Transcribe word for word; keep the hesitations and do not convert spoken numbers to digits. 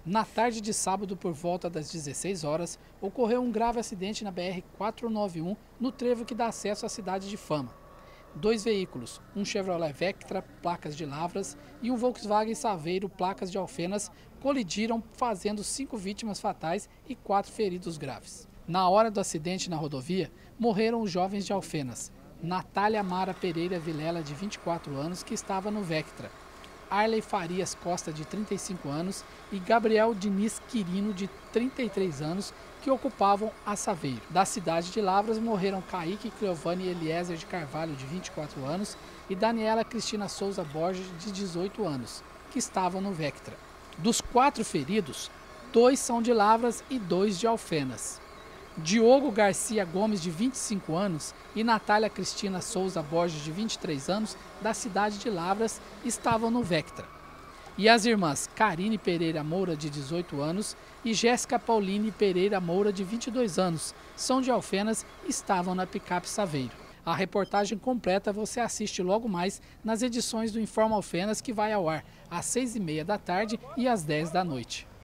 Na tarde de sábado, por volta das dezesseis horas, ocorreu um grave acidente na B R quatrocentos e noventa e um, no trevo que dá acesso à cidade de Fama. Dois veículos, um Chevrolet Vectra, placas de Lavras, e um Volkswagen Saveiro, placas de Alfenas, colidiram, fazendo cinco vítimas fatais e quatro feridos graves. Na hora do acidente na rodovia, morreram os jovens de Alfenas, Natália Mara Pereira Vilela, de vinte e quatro anos, que estava no Vectra, Arley Farias Costa, de trinta e cinco anos, e Gabriel Diniz Quirino, de trinta e três anos, que ocupavam a Saveiro. Da cidade de Lavras morreram Kaique Cleovane Eliezer de Carvalho, de vinte e quatro anos, e Daniela Cristina Souza Borges, de dezoito anos, que estavam no Vectra. Dos quatro feridos, dois são de Lavras e dois de Alfenas. Diogo Garcia Gomes, de vinte e cinco anos, e Natália Cristina Souza Borges, de vinte e três anos, da cidade de Lavras, estavam no Vectra. E as irmãs Karine Pereira Moura, de dezoito anos, e Jéssica Pauline Pereira Moura, de vinte e dois anos, são de Alfenas e estavam na picape Saveiro. A reportagem completa você assiste logo mais nas edições do Informa Alfenas, que vai ao ar às seis e meia da tarde e às dez da noite.